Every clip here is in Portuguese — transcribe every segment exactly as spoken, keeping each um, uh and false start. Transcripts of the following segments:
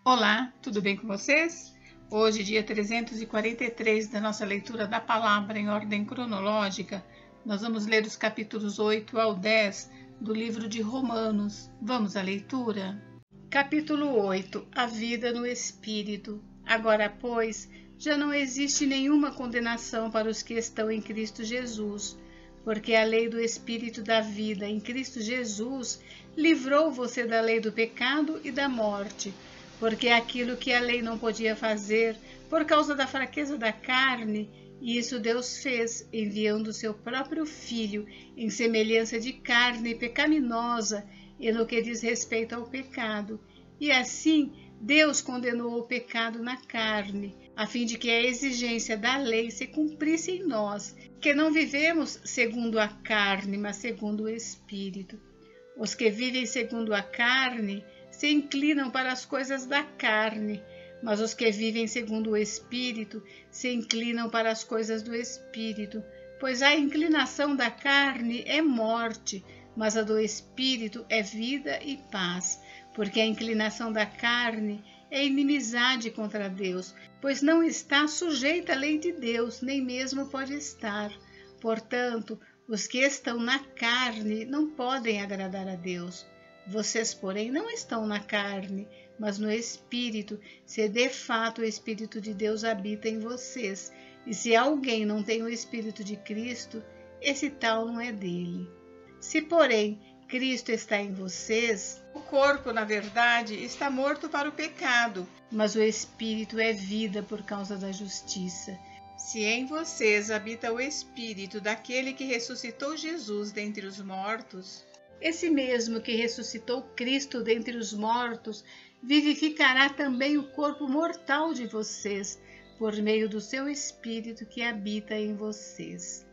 Olá, tudo bem com vocês? Hoje, dia trezentos e quarenta e três da nossa leitura da palavra em ordem cronológica, nós vamos ler os capítulos oito ao dez do livro de Romanos. Vamos à leitura? Capítulo oito. A vida no Espírito. Agora, pois, já não existe nenhuma condenação para os que estão em Cristo Jesus, porque a lei do Espírito da vida em Cristo Jesus livrou você da lei do pecado e da morte, porque aquilo que a lei não podia fazer, por causa da fraqueza da carne, isso Deus fez, enviando seu próprio Filho em semelhança de carne pecaminosa e no que diz respeito ao pecado. E assim, Deus condenou o pecado na carne, a fim de que a exigência da lei se cumprisse em nós, que não vivemos segundo a carne, mas segundo o Espírito. Os que vivem segundo a carne se inclinam para as coisas da carne, mas os que vivem segundo o Espírito se inclinam para as coisas do Espírito, pois a inclinação da carne é morte, mas a do Espírito é vida e paz, porque a inclinação da carne é inimizade contra Deus, pois não está sujeita à lei de Deus, nem mesmo pode estar. Portanto, os que estão na carne não podem agradar a Deus. Vocês, porém, não estão na carne, mas no Espírito, se de fato o Espírito de Deus habita em vocês. E se alguém não tem o Espírito de Cristo, esse tal não é dele. Se, porém, Cristo está em vocês, o corpo, na verdade, está morto para o pecado, mas o Espírito é vida por causa da justiça. Se em vocês habita o Espírito daquele que ressuscitou Jesus dentre os mortos, esse mesmo que ressuscitou Cristo dentre os mortos, vivificará também o corpo mortal de vocês, por meio do seu Espírito que habita em vocês.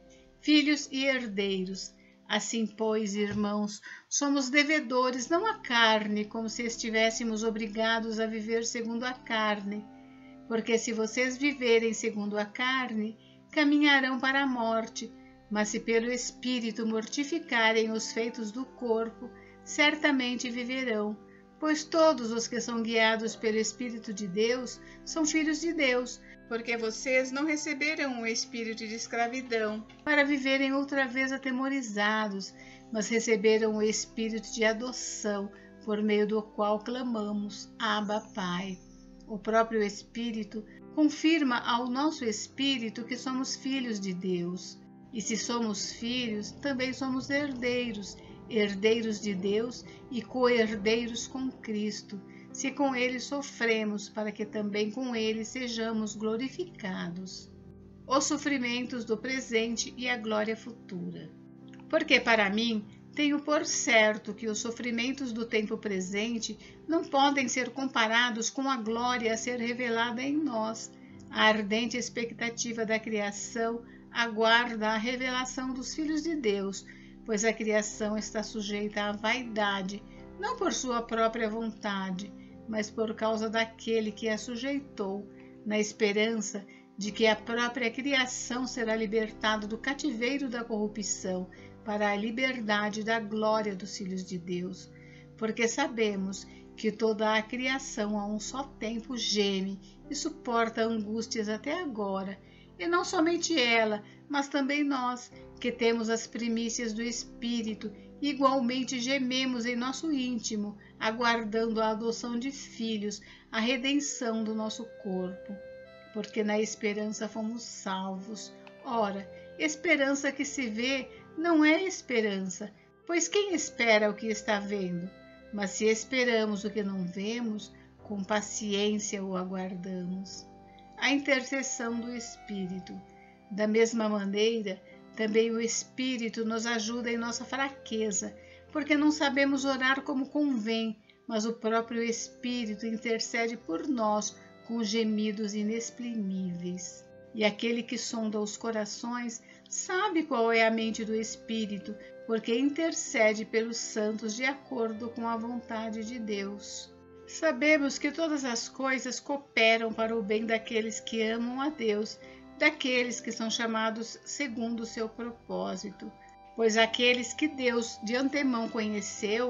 Filhos e herdeiros, assim, pois, irmãos, somos devedores não à carne, como se estivéssemos obrigados a viver segundo a carne. Porque se vocês viverem segundo a carne, caminharão para a morte, mas se pelo Espírito mortificarem os feitos do corpo, certamente viverão, pois todos os que são guiados pelo Espírito de Deus são filhos de Deus, porque vocês não receberam o espírito de escravidão para viverem outra vez atemorizados, mas receberam o espírito de adoção, por meio do qual clamamos, Abba, Pai. O próprio Espírito confirma ao nosso espírito que somos filhos de Deus. E se somos filhos, também somos herdeiros, herdeiros de Deus e co-herdeiros com Cristo, se com Ele sofremos, para que também com Ele sejamos glorificados. Os sofrimentos do presente e a glória futura. Porque para mim, tenho por certo que os sofrimentos do tempo presente não podem ser comparados com a glória a ser revelada em nós. A ardente expectativa da criação aguarda a revelação dos filhos de Deus, pois a criação está sujeita à vaidade, não por sua própria vontade, mas por causa daquele que a sujeitou, na esperança de que a própria criação será libertada do cativeiro da corrupção para a liberdade da glória dos filhos de Deus. Porque sabemos que toda a criação a um só tempo geme e suporta angústias até agora, e não somente ela, mas também nós, que temos as primícias do Espírito, igualmente gememos em nosso íntimo, aguardando a adoção de filhos, a redenção do nosso corpo. Porque na esperança fomos salvos. Ora, esperança que se vê não é esperança, pois quem espera o que está vendo? Mas se esperamos o que não vemos, com paciência o aguardamos. A intercessão do Espírito. Da mesma maneira, também o Espírito nos ajuda em nossa fraqueza, porque não sabemos orar como convém, mas o próprio Espírito intercede por nós com gemidos inexprimíveis. E aquele que sonda os corações sabe qual é a mente do Espírito, porque intercede pelos santos de acordo com a vontade de Deus. Sabemos que todas as coisas cooperam para o bem daqueles que amam a Deus, daqueles que são chamados segundo o seu propósito. Pois aqueles que Deus de antemão conheceu,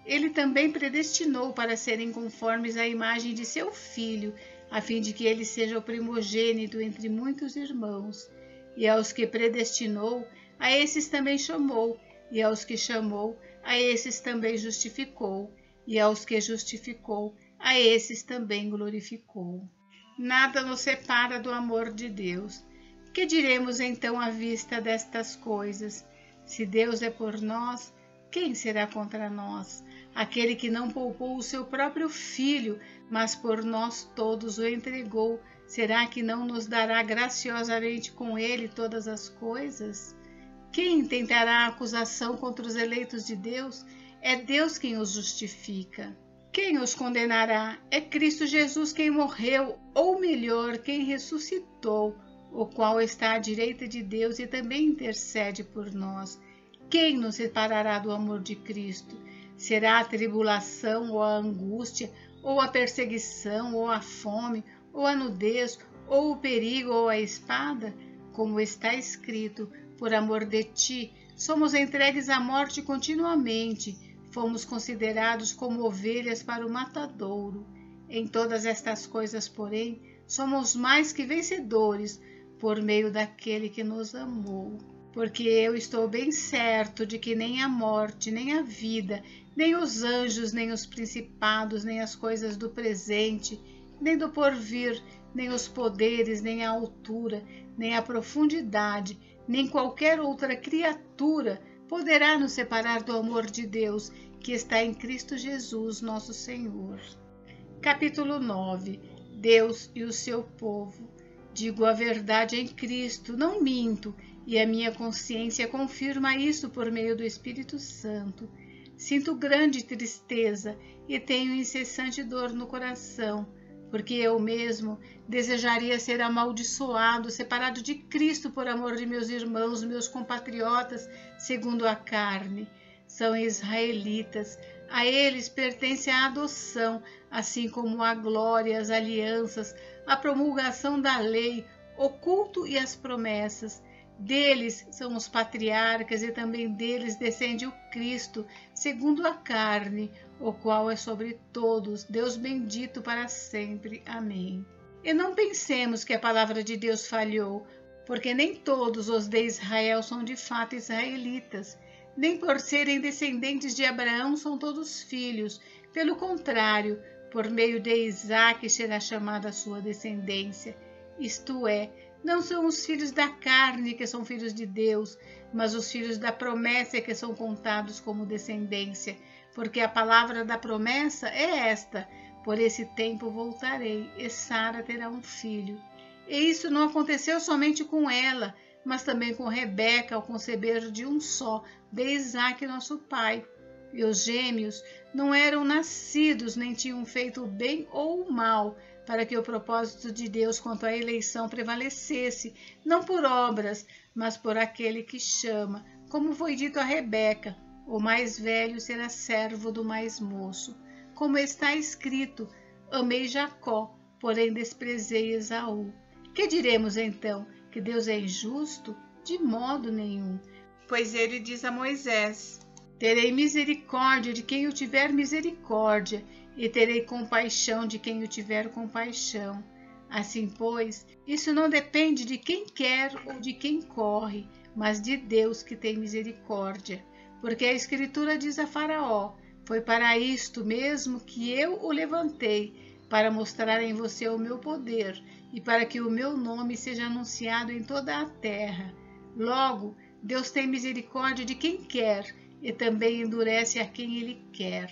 ele também predestinou para serem conformes à imagem de seu Filho, a fim de que ele seja o primogênito entre muitos irmãos. E aos que predestinou, a esses também chamou, e aos que chamou, a esses também justificou, e aos que justificou, a esses também glorificou. Nada nos separa do amor de Deus. Que diremos então à vista destas coisas? Se Deus é por nós, quem será contra nós? Aquele que não poupou o seu próprio Filho, mas por nós todos o entregou, será que não nos dará graciosamente com ele todas as coisas? Quem tentará acusação contra os eleitos de Deus? É Deus quem os justifica. Quem os condenará? É Cristo Jesus quem morreu, ou melhor, quem ressuscitou, o qual está à direita de Deus e também intercede por nós. Quem nos separará do amor de Cristo? Será a tribulação, ou a angústia, ou a perseguição, ou a fome, ou a nudez, ou o perigo, ou a espada? Como está escrito, por amor de ti, somos entregues à morte continuamente, fomos considerados como ovelhas para o matadouro. Em todas estas coisas, porém, somos mais que vencedores, por meio daquele que nos amou. Porque eu estou bem certo de que nem a morte, nem a vida, nem os anjos, nem os principados, nem as coisas do presente, nem do porvir, nem os poderes, nem a altura, nem a profundidade, nem qualquer outra criatura poderá nos separar do amor de Deus, que está em Cristo Jesus, nosso Senhor. Capítulo nove. Deus e o seu povo. Digo a verdade em Cristo, não minto, e a minha consciência confirma isso por meio do Espírito Santo. Sinto grande tristeza e tenho incessante dor no coração, porque eu mesmo desejaria ser amaldiçoado, separado de Cristo por amor de meus irmãos, meus compatriotas, segundo a carne. São israelitas, a eles pertence a adoção, assim como a glória, as alianças, a promulgação da lei, o culto e as promessas. Deles são os patriarcas e também deles descende o Cristo, segundo a carne, o qual é sobre todos, Deus bendito para sempre. Amém. E não pensemos que a palavra de Deus falhou, porque nem todos os de Israel são de fato israelitas, nem por serem descendentes de Abraão são todos filhos. Pelo contrário, por meio de Isaque será chamada a sua descendência. Isto é, não são os filhos da carne que são filhos de Deus, mas os filhos da promessa que são contados como descendência. Porque a palavra da promessa é esta: por esse tempo voltarei, e Sara terá um filho. E isso não aconteceu somente com ela, mas também com Rebeca, ao conceber de um só, de Isaque, nosso pai. E os gêmeos não eram nascidos, nem tinham feito o bem ou o mal, para que o propósito de Deus quanto à eleição prevalecesse, não por obras, mas por aquele que chama. Como foi dito a Rebeca, o mais velho será servo do mais moço. Como está escrito, amei Jacó, porém desprezei Esaú. Que diremos então? Que Deus é injusto? De modo nenhum. Pois ele diz a Moisés: terei misericórdia de quem eu tiver misericórdia, e terei compaixão de quem eu tiver compaixão. Assim, pois, isso não depende de quem quer ou de quem corre, mas de Deus que tem misericórdia. Porque a Escritura diz a Faraó: foi para isto mesmo que eu o levantei, para mostrar em você o meu poder, e para que o meu nome seja anunciado em toda a terra. Logo, Deus tem misericórdia de quem quer, e também endurece a quem ele quer.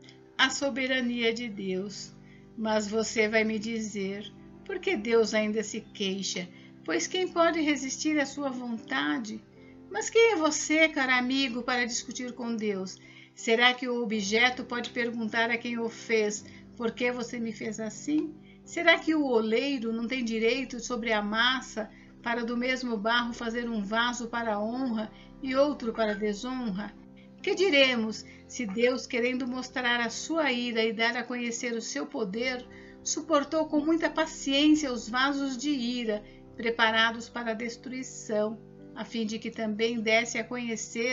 A soberania de Deus. Mas você vai me dizer: por que Deus ainda se queixa? Pois quem pode resistir à sua vontade? Mas quem é você, caro amigo, para discutir com Deus? Será que o objeto pode perguntar a quem o fez: por que você me fez assim? Será que o oleiro não tem direito sobre a massa para do mesmo barro fazer um vaso para honra e outro para desonra? Que diremos se Deus, querendo mostrar a sua ira e dar a conhecer o seu poder, suportou com muita paciência os vasos de ira preparados para a destruição, a fim de que também desse a conhecer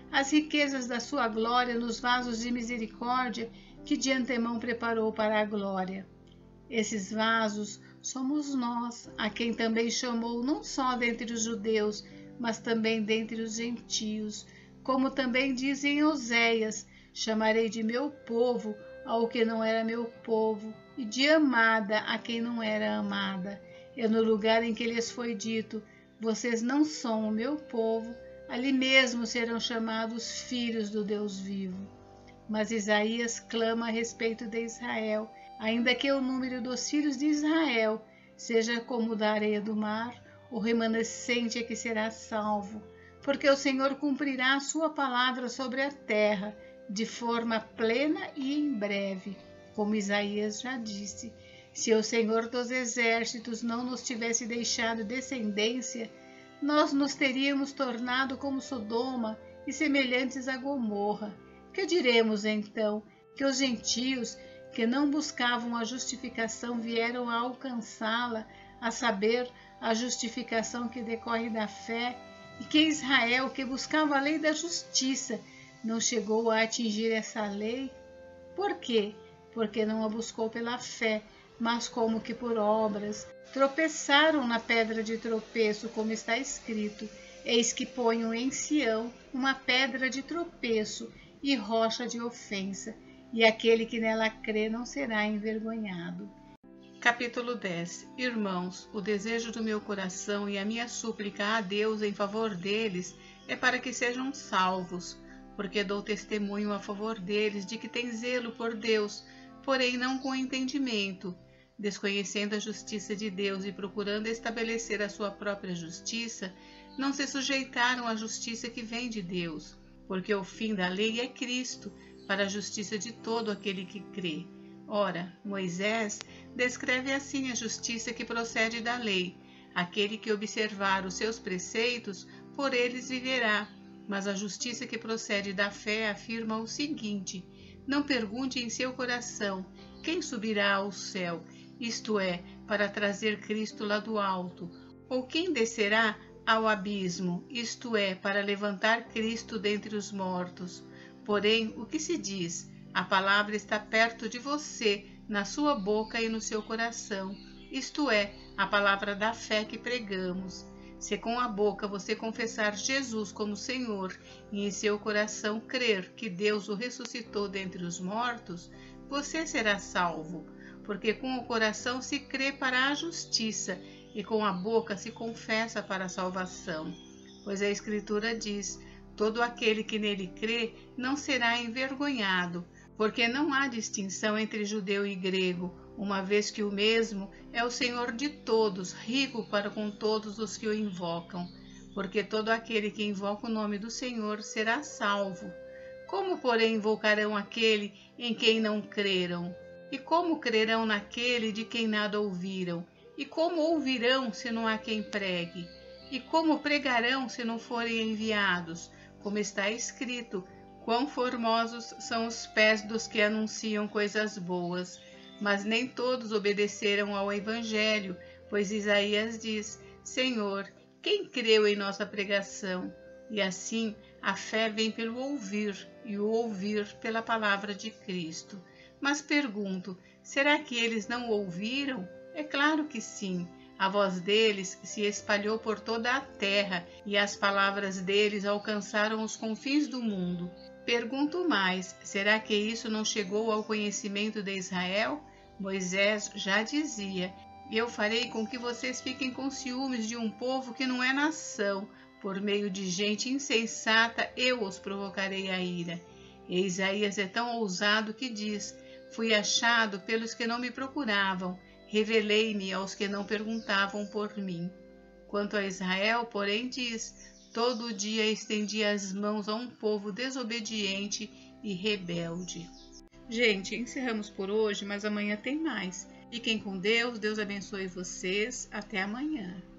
as riquezas da sua glória nos vasos de misericórdia que de antemão preparou para a glória. Esses vasos somos nós, a quem também chamou não só dentre os judeus, mas também dentre os gentios, como também diz em Oséias: chamarei de meu povo ao que não era meu povo, e de amada a quem não era amada. E no lugar em que lhes foi dito: vocês não são o meu povo, ali mesmo serão chamados filhos do Deus vivo. Mas Isaías clama a respeito de Israel: ainda que o número dos filhos de Israel seja como o da areia do mar, o remanescente é que será salvo, porque o Senhor cumprirá a sua palavra sobre a terra, de forma plena e em breve. Como Isaías já disse: se o Senhor dos exércitos não nos tivesse deixado descendência, nós nos teríamos tornado como Sodoma e semelhantes a Gomorra. Que diremos então? Que os gentios que não buscavam a justificação vieram a alcançá-la, a saber, a justificação que decorre da fé, e que Israel, que buscava a lei da justiça, não chegou a atingir essa lei? Por quê? Porque não a buscou pela fé, mas como que por obras. Tropeçaram na pedra de tropeço, como está escrito: eis que ponho em Sião uma pedra de tropeço e rocha de ofensa, e aquele que nela crê não será envergonhado. Capítulo dez. Irmãos, o desejo do meu coração e a minha súplica a Deus em favor deles é para que sejam salvos, porque dou testemunho a favor deles de que têm zelo por Deus, porém não com entendimento, desconhecendo a justiça de Deus e procurando estabelecer a sua própria justiça, não se sujeitaram à justiça que vem de Deus, porque o fim da lei é Cristo, para a justiça de todo aquele que crê. Ora, Moisés descreve assim a justiça que procede da lei: aquele que observar os seus preceitos, por eles viverá. Mas a justiça que procede da fé afirma o seguinte: não pergunte em seu coração: quem subirá ao céu, isto é, para trazer Cristo lá do alto, ou quem descerá ao abismo, isto é, para levantar Cristo dentre os mortos. Porém, o que se diz? A palavra está perto de você, na sua boca e no seu coração, isto é, a palavra da fé que pregamos. Se com a boca você confessar Jesus como Senhor e em seu coração crer que Deus o ressuscitou dentre os mortos, você será salvo, porque com o coração se crê para a justiça e com a boca se confessa para a salvação. Pois a Escritura diz: todo aquele que nele crê não será envergonhado, porque não há distinção entre judeu e grego, uma vez que o mesmo é o Senhor de todos, rico para com todos os que o invocam. Porque todo aquele que invoca o nome do Senhor será salvo. Como, porém, invocarão aquele em quem não creram? E como crerão naquele de quem nada ouviram? E como ouvirão se não há quem pregue? E como pregarão se não forem enviados? Como está escrito: quão formosos são os pés dos que anunciam coisas boas. Mas nem todos obedeceram ao Evangelho, pois Isaías diz: Senhor, quem creu em nossa pregação? E assim a fé vem pelo ouvir, e o ouvir pela palavra de Cristo. Mas pergunto, será que eles não ouviram? É claro que sim. A voz deles se espalhou por toda a terra, e as palavras deles alcançaram os confins do mundo. Pergunto mais, será que isso não chegou ao conhecimento de Israel? Moisés já dizia: eu farei com que vocês fiquem com ciúmes de um povo que não é nação. Por meio de gente insensata eu os provocarei a ira. E Isaías é tão ousado que diz: fui achado pelos que não me procuravam, revelei-me aos que não perguntavam por mim. Quanto a Israel, porém, diz: todo dia estendi as mãos a um povo desobediente e rebelde. Gente, encerramos por hoje, mas amanhã tem mais. Fiquem com Deus, Deus abençoe vocês. Até amanhã.